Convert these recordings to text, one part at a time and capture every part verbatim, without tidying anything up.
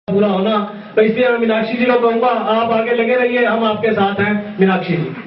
पूरा होना, तो इसलिए मैं मीनाक्षी जी को कहूंगा आप आगे लगे रहिए, हम आपके साथ हैं। मीनाक्षी जी।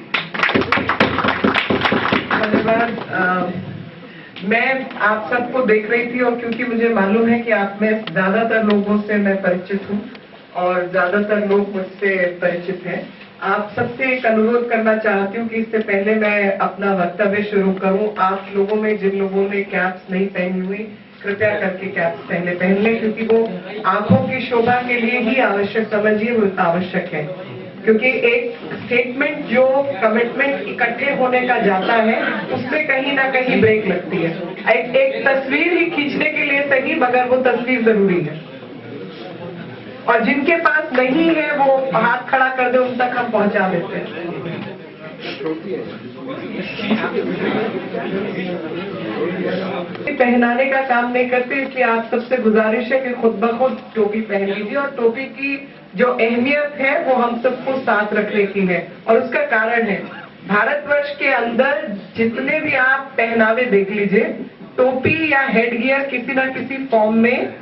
धन्यवाद। मैं आप सबको देख रही थी और क्योंकि मुझे मालूम है कि आप में ज्यादातर लोगों से मैं परिचित हूँ और ज्यादातर लोग मुझसे परिचित हैं, आप सबसे एक अनुरोध करना चाहती हूँ कि इससे पहले मैं अपना वक्तव्य शुरू करूँ, आप लोगों में जिन लोगों ने कैप्स नहीं पहनी हुई कृपया करके कैप्स पहले पहन लें, क्योंकि वो आंखों की शोभा के लिए ही आवश्यक समझिए वो आवश्यक है। क्योंकि एक स्टेटमेंट जो कमिटमेंट इकट्ठे होने का जाता है उसमें कहीं ना कहीं ब्रेक लगती है। एक, एक तस्वीर ही खींचने के लिए सही मगर वो तस्वीर जरूरी है और जिनके पास नहीं है वो हाथ खड़ा कर दे, उन तक हम पहुंचा देते हैं। पहनाने का काम नहीं करते, इसलिए आप सबसे गुजारिश है कि खुद ब खुद टोपी पहन लीजिए और टोपी की जो अहमियत है वो हम सबको साथ रखने की है और उसका कारण है भारतवर्ष के अंदर जितने भी आप पहनावे देख लीजिए, टोपी या हेड गियर किसी ना किसी फॉर्म में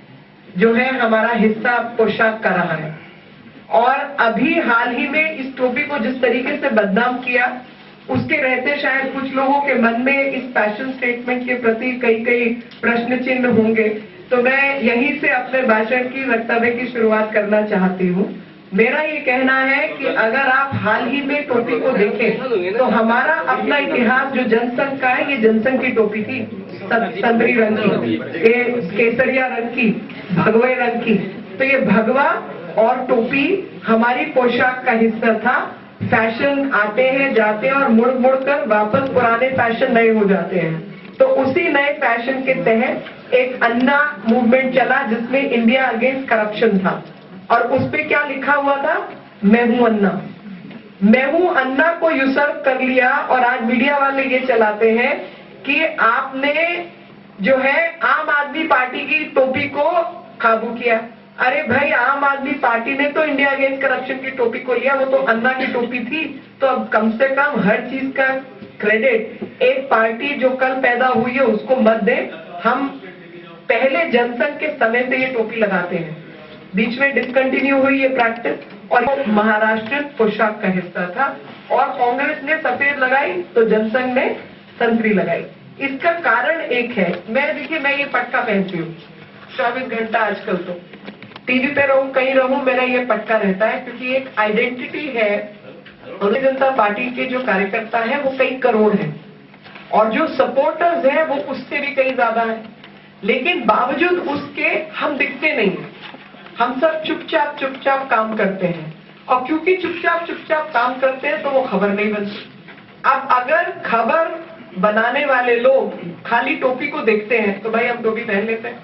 जो है हमारा हिस्सा पोशाक का रहा है। और अभी हाल ही में इस टोपी को जिस तरीके से बदनाम किया उसके रहते शायद कुछ लोगों के मन में इस फैशन स्टेटमेंट के प्रति कई कई प्रश्न चिन्ह होंगे। तो मैं यहीं से अपने भाषण की वक्तव्य की शुरुआत करना चाहती हूँ। मेरा ये कहना है कि अगर आप हाल ही में टोपी को देखें तो हमारा अपना इतिहास जो जनसंघ का है, ये जनसंघ की टोपी थी, संतरी रंग की, ये केसरिया रंग की, भगवे रंग की। तो ये भगवा और टोपी हमारी पोशाक का हिस्सा था। फैशन आते हैं जाते हैं और मुड़ मुड़ कर वापस पुराने फैशन नए हो जाते हैं। तो उसी नए फैशन के तहत एक अन्ना मूवमेंट चला जिसमें इंडिया अगेंस्ट करप्शन था और उस पे क्या लिखा हुआ था, मैं हूं अन्ना। मैं हूं अन्ना को यूसर्व कर लिया और आज मीडिया वाले ये चलाते हैं कि आपने जो है आम आदमी पार्टी की टोपी को काबू किया। अरे भाई, आम आदमी पार्टी ने तो इंडिया अगेंस्ट करप्शन की टोपी को लिया, वो तो अन्ना की टोपी थी। तो अब कम से कम हर चीज का क्रेडिट एक पार्टी जो कल पैदा हुई है उसको मत दे। हम पहले जनसंघ के समय से ये टोपी लगाते हैं, बीच में डिसकंटिन्यू हुई ये प्रैक्टिस और महाराष्ट्र पोशाक का हिस्सा था और कांग्रेस ने सफेद लगाई तो जनसंघ ने संतरी लगाई। इसका कारण एक है, मैं देखिए मैं ये पटका पहनती हूँ चौबीस घंटा, आजकल तो टीवी पे रहूं कहीं रहूं मेरा ये पटका रहता है क्योंकि एक आइडेंटिटी है। भारतीय जनता पार्टी के जो कार्यकर्ता हैं वो कई करोड़ हैं और जो सपोर्टर्स हैं वो उससे भी कई ज्यादा हैं, लेकिन बावजूद उसके हम दिखते नहीं हैं। हम सब चुपचाप चुपचाप काम करते हैं और क्योंकि चुपचाप चुपचाप काम करते हैं तो वो खबर नहीं बनती। अब अगर खबर बनाने वाले लोग खाली टोपी को देखते हैं तो भाई हम टोपी पहन लेते हैं।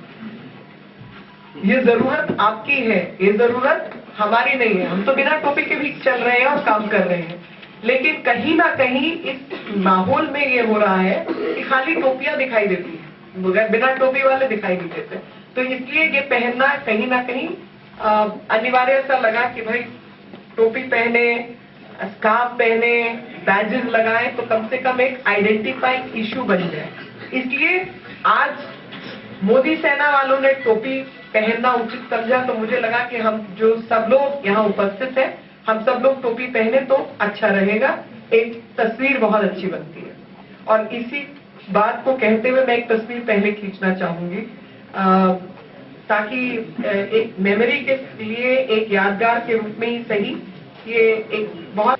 ये जरूरत आपकी है, ये जरूरत हमारी नहीं है। हम तो बिना टोपी के भी चल रहे हैं और काम कर रहे हैं, लेकिन कहीं ना कहीं इस माहौल में ये हो रहा है कि खाली टोपियां दिखाई देती है, बिना टोपी वाले दिखाई नहीं देते। तो इसलिए ये पहनना कहीं ना कहीं अनिवार्य सा लगा कि भाई टोपी पहने, स्कार्फ पहने, बैजेस लगाए तो कम से कम एक आइडेंटिफाइंग इश्यू बन जाए। इसलिए आज मोदी सेना वालों ने टोपी पहनना उचित समझा, तो मुझे लगा कि हम जो सब लोग यहाँ उपस्थित हैं हम सब लोग टोपी पहने तो अच्छा रहेगा, एक तस्वीर बहुत अच्छी बनती है। और इसी बात को कहते हुए मैं एक तस्वीर पहले खींचना चाहूंगी ताकि एक मेमोरी के लिए, एक यादगार के रूप में ही सही, ये एक बहुत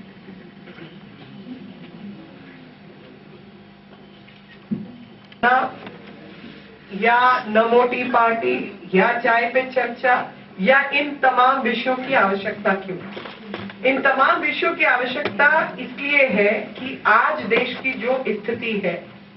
या नमो टी पार्टी या चाय पे चर्चा या इन तमाम विषयों की आवश्यकता क्यों? इन तमाम विषयों की आवश्यकता इसलिए है कि आज देश की जो स्थिति है,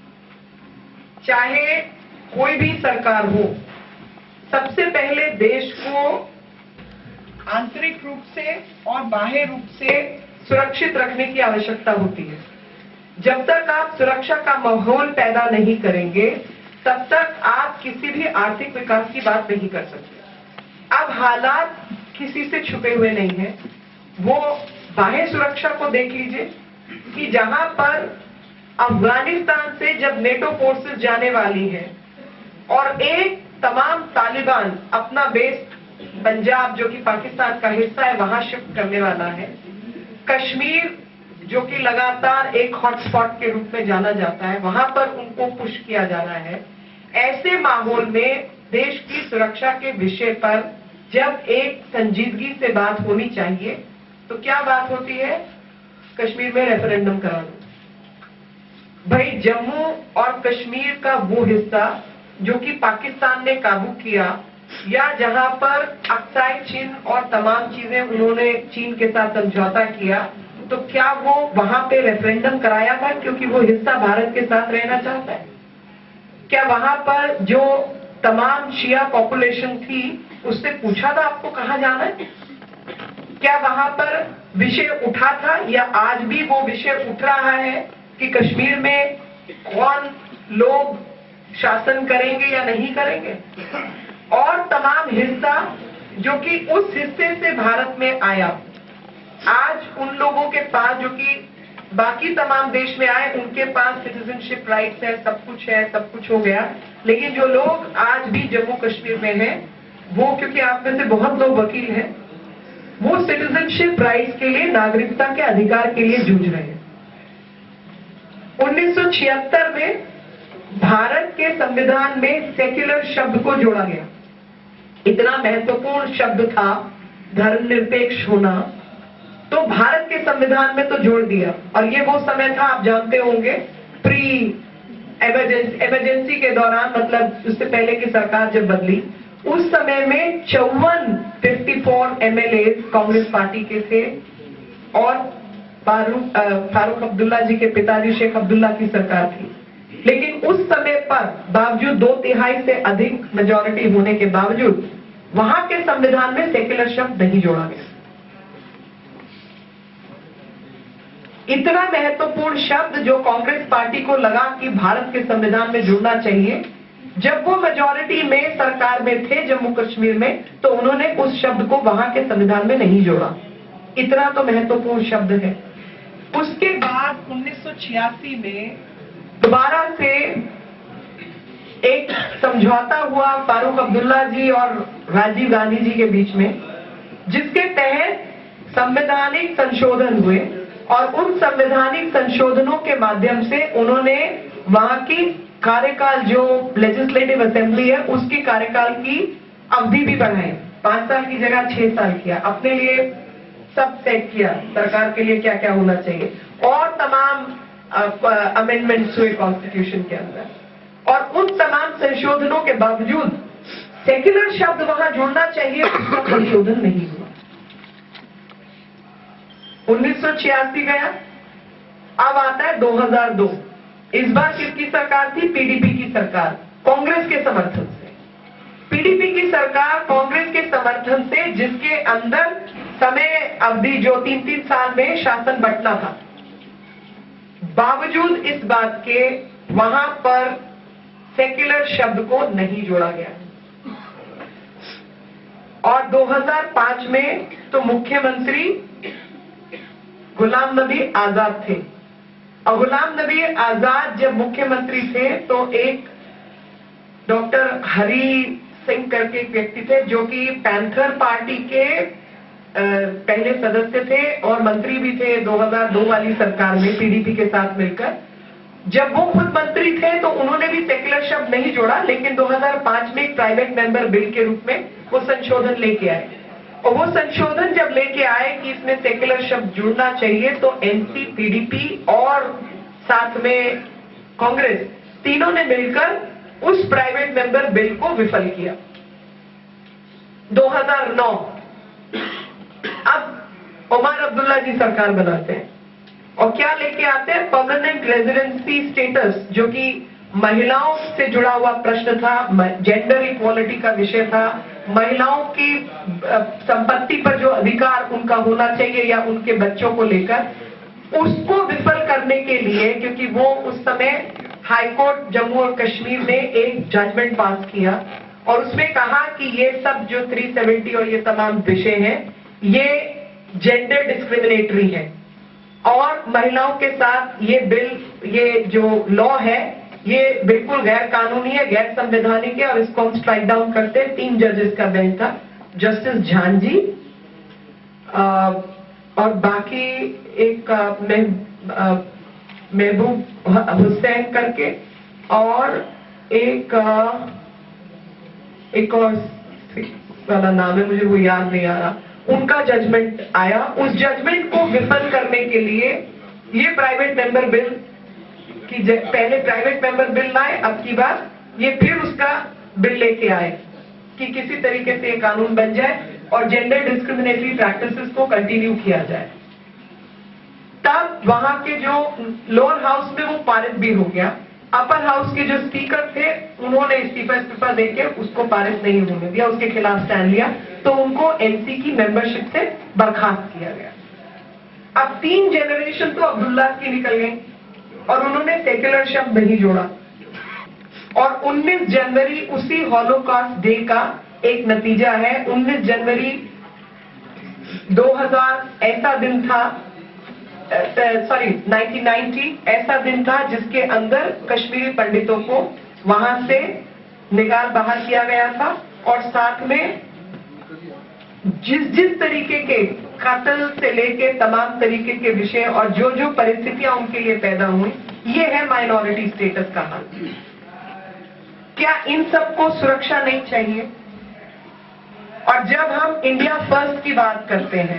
चाहे कोई भी सरकार हो, सबसे पहले देश को आंतरिक रूप से और बाह्य रूप से सुरक्षित रखने की आवश्यकता होती है। जब तक आप सुरक्षा का माहौल पैदा नहीं करेंगे तब तक आप किसी भी आर्थिक विकास की बात नहीं कर सकते। अब हालात किसी से छुपे हुए नहीं हैं। वो बाह्य सुरक्षा को देख लीजिए कि जहां पर अफगानिस्तान से जब नेटो फोर्सेस जाने वाली हैं और एक तमाम तालिबान अपना बेस पंजाब जो कि पाकिस्तान का हिस्सा है वहां शिफ्ट करने वाला है। कश्मीर जो कि लगातार एक हॉटस्पॉट के रूप में जाना जाता है, वहां पर उनको पुश किया जा रहा है। ऐसे माहौल में देश की सुरक्षा के विषय पर जब एक संजीदगी से बात होनी चाहिए तो क्या बात होती है? कश्मीर में रेफरेंडम करा दो। भाई, जम्मू और कश्मीर का वो हिस्सा जो कि पाकिस्तान ने काबू किया या जहां पर अक्साई चिन्ह और तमाम चीजें उन्होंने चीन के साथ समझौता किया, तो क्या वो वहां पे रेफरेंडम कराया था क्योंकि वो हिस्सा भारत के साथ रहना चाहता है? क्या वहां पर जो तमाम शिया पॉपुलेशन थी उससे पूछा था आपको कहां जाना है? क्या वहां पर विषय उठा था या आज भी वो विषय उठ रहा है कि कश्मीर में कौन लोग शासन करेंगे या नहीं करेंगे? और तमाम हिस्सा जो कि उस हिस्से से भारत में आया, आज उन लोगों के पास जो कि बाकी तमाम देश में आए उनके पास सिटीजनशिप राइट्स है, सब कुछ है, सब कुछ हो गया, लेकिन जो लोग आज भी जम्मू कश्मीर में हैं, वो क्योंकि आप में से बहुत लोग वकील हैं, वो सिटीजनशिप राइट्स के लिए, नागरिकता के अधिकार के लिए जूझ रहे हैं। उन्नीस सौ छिहत्तर में भारत के संविधान में सेक्युलर शब्द को जोड़ा गया। इतना महत्वपूर्ण शब्द था धर्मनिरपेक्ष होना, तो भारत के संविधान में तो जोड़ दिया। और ये वो समय था, आप जानते होंगे, प्री इमरजेंसी इमरजेंसी के दौरान, मतलब उससे पहले की सरकार जब बदली, उस समय में चौवन fifty four MLA Congress party के थे और फारूक फारूक अब्दुल्ला जी के पिताजी शेख अब्दुल्ला की सरकार थी। लेकिन उस समय पर बावजूद दो तिहाई से अधिक मेजॉरिटी होने के बावजूद वहां के संविधान में सेक्युलर शब्द नहीं जोड़ा गया। इतना महत्वपूर्ण शब्द जो कांग्रेस पार्टी को लगा कि भारत के संविधान में जुड़ना चाहिए, जब वो मेजॉरिटी में सरकार में थे जम्मू कश्मीर में, तो उन्होंने उस शब्द को वहां के संविधान में नहीं जोड़ा। इतना तो महत्वपूर्ण शब्द है। उसके बाद उन्नीस सौ छियासी में दोबारा से एक समझौता हुआ फारूक अब्दुल्ला जी और राजीव गांधी जी के बीच में, जिसके तहत संवैधानिक संशोधन हुए और उन संवैधानिक संशोधनों के माध्यम से उन्होंने वहां की कार्यकाल, जो लेजिस्लेटिव असेंबली है, उसकी कार्यकाल की अवधि भी बढ़ाई। पांच साल की जगह छह साल किया। अपने लिए सब सेट किया, सरकार के लिए क्या क्या होना चाहिए, और तमाम अमेंडमेंट्स हुए कॉन्स्टिट्यूशन के अंदर। और उन तमाम संशोधनों के बावजूद सेक्युलर शब्द वहां जुड़ना चाहिए, उसका संशोधन नहीं हुआ। उन्नीस सौ छियासी गया, अब आता है दो हज़ार दो। इस बार किसकी सरकार थी? पीडीपी की सरकार, कांग्रेस के समर्थन से। पीडीपी की सरकार कांग्रेस के समर्थन से, जिसके अंदर समय अवधि जो तीन तीन साल में शासन बंटना था, बावजूद इस बात के वहां पर सेक्युलर शब्द को नहीं जोड़ा गया। और दो हज़ार पाँच में तो मुख्यमंत्री गुलाम नबी आजाद थे, और गुलाम नबी आजाद जब मुख्यमंत्री थे तो एक डॉक्टर हरी सिंह करके एक व्यक्ति थे जो कि पैंथर पार्टी के पहले सदस्य थे और मंत्री भी थे दो हज़ार दो वाली सरकार में पीडीपी के साथ मिलकर। जब वो खुद मंत्री थे तो उन्होंने भी सेक्युलर शब्द नहीं जोड़ा, लेकिन दो हज़ार पाँच में एक प्राइवेट मेंबर बिल के रूप में वो संशोधन लेके आए। और वो संशोधन जब लेके आए कि इसमें सेक्युलर शब्द जुड़ना चाहिए, तो एनसी, पीडीपी और साथ में कांग्रेस, तीनों ने मिलकर उस प्राइवेट मेंबर बिल को विफल किया। दो हज़ार नौ अब उमर अब्दुल्ला जी सरकार बनाते हैं और क्या लेके आते हैं? परमानेंट रेजिडेंसी स्टेटस, जो कि महिलाओं से जुड़ा हुआ प्रश्न था, जेंडर इक्वालिटी का विषय था, महिलाओं की संपत्ति पर जो अधिकार उनका होना चाहिए या उनके बच्चों को लेकर, उसको विफल करने के लिए, क्योंकि वो उस समय हाईकोर्ट जम्मू और कश्मीर ने एक जजमेंट पास किया और उसमें कहा कि ये सब जो तीन सौ सत्तर और ये तमाम विषय हैं, ये जेंडर डिस्क्रिमिनेटरी है और महिलाओं के साथ ये बिल, ये जो लॉ है, ये बिल्कुल गैर कानूनी है, गैर संवैधानिक है और इसको हम स्ट्राइक डाउन करते हैं। तीन जजेस का बेंच था, जस्टिस झांझी और बाकी एक महबूब हुसैन करके और एक एक और वाला नाम है, मुझे वो याद नहीं आ रहा, उनका जजमेंट आया। उस जजमेंट को विफल करने के लिए ये प्राइवेट मेंबर बिल की पहले प्राइवेट मेंबर बिल लाए, अब की बार ये फिर उसका बिल लेके आए कि किसी तरीके से ये कानून बन जाए और जेंडर डिस्क्रिमिनेटरी प्रैक्टिसेस को कंटिन्यू किया जाए। तब वहां के जो लोअर हाउस में वो पारित भी हो गया। अपर हाउस के जो स्पीकर थे उन्होंने इस्तीफा इस्तीफा देके उसको पारित नहीं होने दिया, उसके खिलाफ स्टैंड लिया, तो उनको एनसी की मेंबरशिप से बर्खास्त किया गया। अब तीन जनरेशन तो अब्दुल्ला की निकल गई और उन्होंने सेक्युलर शब्द नहीं जोड़ा। और उन्नीस जनवरी उसी हॉलोकॉस्ट डे का एक नतीजा है। उन्नीस जनवरी दो हज़ार ऐसा दिन था, सॉरी नाइनटीन नाइंटी ऐसा दिन था जिसके अंदर कश्मीरी पंडितों को वहां से निकाल बाहर किया गया था और साथ में जिस जिस तरीके के कत्ल से लेके तमाम तरीके के विषय और जो जो परिस्थितियां उनके लिए पैदा हुई, ये है माइनॉरिटी स्टेटस का हाल। क्या इन सबको सुरक्षा नहीं चाहिए? और जब हम इंडिया फर्स्ट की बात करते हैं,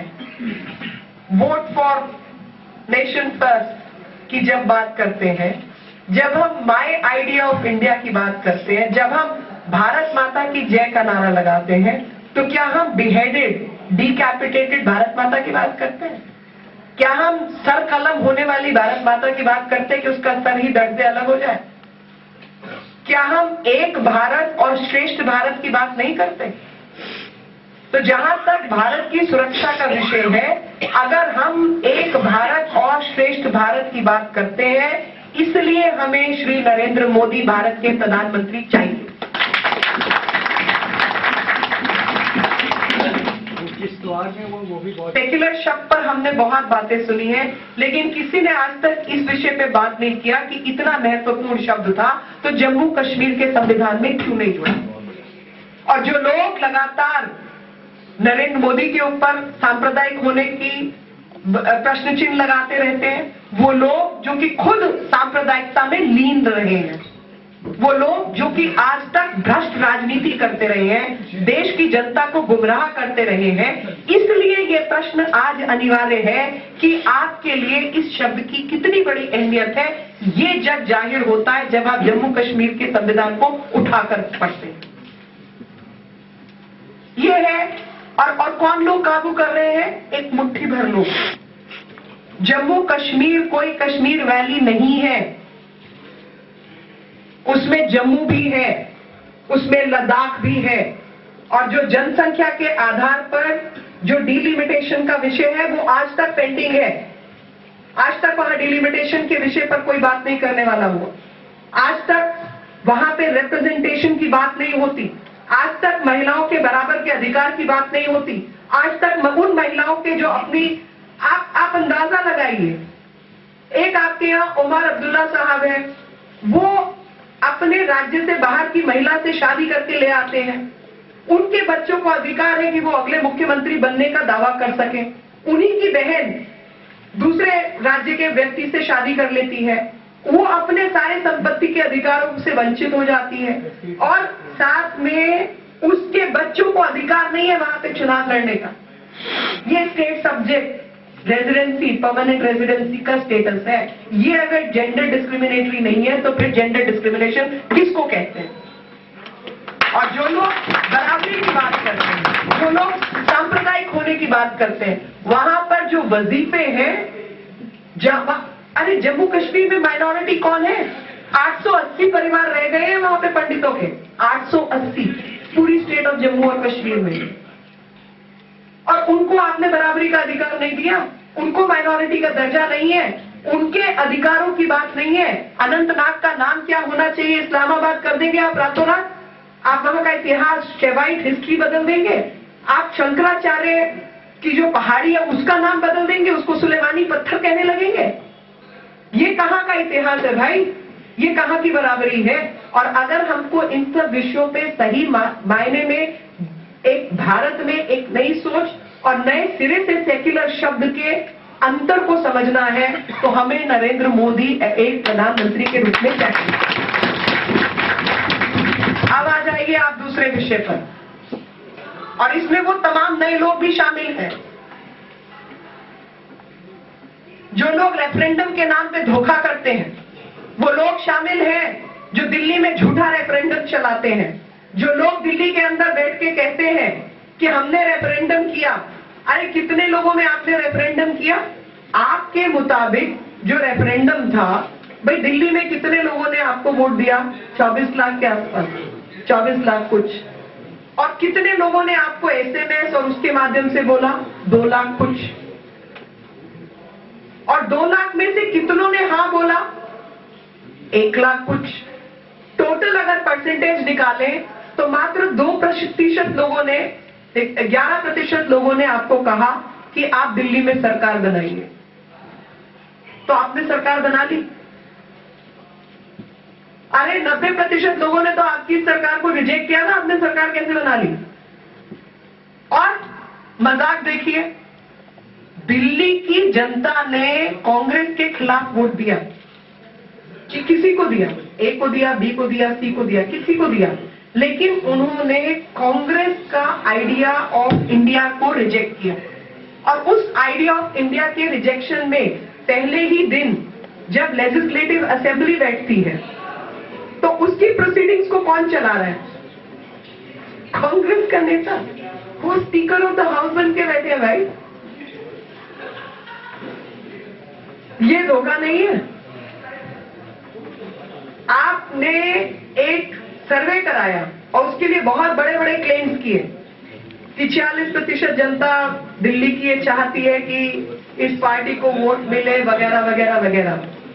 वोट फॉर नेशन फर्स्ट की जब बात करते हैं, जब हम माय आइडिया ऑफ इंडिया की बात करते हैं, जब हम भारत माता की जय का नारा लगाते हैं, तो क्या हम बिहेडेड, डिकैपिटेटेड भारत माता की बात करते हैं? क्या हम सर कलम होने वाली भारत माता की बात करते हैं कि उसका सर ही दर्द से अलग हो जाए? क्या हम एक भारत और श्रेष्ठ भारत की बात नहीं करते? तो जहां तक भारत की सुरक्षा का विषय है, अगर हम एक भारत और श्रेष्ठ भारत की बात करते हैं, इसलिए हमें श्री नरेंद्र मोदी भारत के प्रधानमंत्री चाहिए। सेक्युलर शब्द पर हमने बहुत बातें सुनी हैं, लेकिन किसी ने आज तक इस विषय पे बात नहीं किया कि इतना महत्वपूर्ण शब्द था तो जम्मू कश्मीर के संविधान में क्यों नहीं जुड़ा। और जो लोग लगातार नरेंद्र मोदी के ऊपर सांप्रदायिक होने की प्रश्न चिन्ह लगाते रहते हैं, वो लोग जो कि खुद सांप्रदायिकता में लीन रहे हैं, वो लोग जो कि आज तक भ्रष्ट राजनीति करते रहे हैं, देश की जनता को गुमराह करते रहे हैं, इसलिए ये प्रश्न आज अनिवार्य है कि आपके लिए इस शब्द की कितनी बड़ी अहमियत है, ये जब जाहिर होता है जब आप जम्मू कश्मीर के संविधान को उठाकर पढ़ते हैं। ये है। और, और कौन लोग काबू कर रहे हैं? एक मुट्ठी भर लोग। जम्मू कश्मीर कोई कश्मीर वैली नहीं है, उसमें जम्मू भी है, उसमें लद्दाख भी है। और जो जनसंख्या के आधार पर जो डिलिमिटेशन का विषय है वो आज तक पेंडिंग है। आज तक वहां डिलिमिटेशन के विषय पर कोई बात नहीं करने वाला हुआ। आज तक वहां पे रिप्रेजेंटेशन की बात नहीं होती। आज तक महिलाओं के बराबर के अधिकार की बात नहीं होती। आज तक उन महिलाओं के जो अपनी आप आप अंदाजा लगाइए, एक आपके यहाँ उमर अब्दुल्ला साहब है, वो अपने राज्य से बाहर की महिला से शादी करके ले आते हैं। उनके बच्चों को अधिकार है कि वो अगले मुख्यमंत्री बनने का दावा कर सके। उन्हीं की बहन दूसरे राज्य के व्यक्ति से शादी कर लेती है, वो अपने सारे संपत्ति के अधिकारों से वंचित हो जाती है और साथ में उसके बच्चों को अधिकार नहीं है वहां पे चुनाव लड़ने का। ये state subject residency, permanent residency का स्टेटस है। ये अगर जेंडर डिस्क्रिमिनेटरी नहीं है तो फिर जेंडर डिस्क्रिमिनेशन किसको कहते हैं? और जो लोग बराबरी की बात करते हैं, जो लोग सांप्रदायिक होने की बात करते हैं, वहां पर जो वजीफे हैं, जहां अरे जम्मू कश्मीर में माइनॉरिटी कौन है? आठ सौ अस्सी परिवार रह गए हैं वहां पे पंडितों के, आठ सौ अस्सी पूरी स्टेट ऑफ जम्मू और कश्मीर में। और उनको आपने बराबरी का अधिकार नहीं दिया, उनको माइनॉरिटी का दर्जा नहीं है, उनके अधिकारों की बात नहीं है। अनंतनाग का नाम क्या होना चाहिए इस्लामाबाद कर देंगे आप रातों रात? आप वहां का इतिहास, शेवाइट हिस्ट्री बदल देंगे? आप शंकराचार्य की जो पहाड़ी है उसका नाम बदल देंगे, उसको सुलेमानी पत्थर कहने लगेंगे? ये कहां का इतिहास है भाई? ये कहां की बराबरी है? और अगर हमको इन सब विषयों पे सही मायने में एक भारत में एक नई सोच और नए सिरे से सेक्युलर शब्द के अंतर को समझना है, तो हमें नरेंद्र मोदी एक प्रधानमंत्री के रूप में चाहिए। अब आ जाइए आप दूसरे विषय पर, और इसमें वो तमाम नए लोग भी शामिल हैं जो लोग रेफरेंडम के नाम पे धोखा करते हैं। वो लोग शामिल हैं जो दिल्ली में झूठा रेफरेंडम चलाते हैं, जो लोग दिल्ली के अंदर बैठ के कहते हैं कि हमने रेफरेंडम किया। अरे कितने लोगों में आपने रेफरेंडम किया? आपके मुताबिक जो रेफरेंडम था, भाई दिल्ली में कितने लोगों ने आपको वोट दिया? चौबीस लाख के आसपास, चौबीस लाख कुछ। और कितने लोगों ने आपको एसएमएस और उसके माध्यम से बोला? दो लाख कुछ। और दो लाख में से कितनों ने हाँ बोला? एक लाख कुछ। टोटल अगर परसेंटेज निकालें तो मात्र दो प्रतिशत लोगों ने, ग्यारह प्रतिशत लोगों ने आपको कहा कि आप दिल्ली में सरकार बनाइए। तो आपने सरकार बना ली। अरे नब्बे प्रतिशत लोगों ने तो आपकी सरकार को रिजेक्ट किया ना, आपने सरकार कैसे बना ली? और मजाक देखिए, दिल्ली की जनता ने कांग्रेस के खिलाफ वोट दिया कि किसी को दिया, ए को दिया, बी को दिया, सी को दिया, किसी को दिया, लेकिन उन्होंने कांग्रेस का आइडिया ऑफ इंडिया को रिजेक्ट किया। और उस आइडिया ऑफ इंडिया के रिजेक्शन में पहले ही दिन जब लेजिस्लेटिव असेंबली बैठती है तो उसकी प्रोसीडिंग्स को कौन चला रहा है? कांग्रेस का नेता, वो स्पीकर ऑफ द हाउस बन के बैठे हैं। भाई ये धोखा नहीं है। आपने एक सर्वे कराया और उसके लिए बहुत बड़े बड़े क्लेम्स किए कि छियालीस प्रतिशत जनता दिल्ली की ये चाहती है कि इस पार्टी को वोट मिले वगैरह वगैरह वगैरह।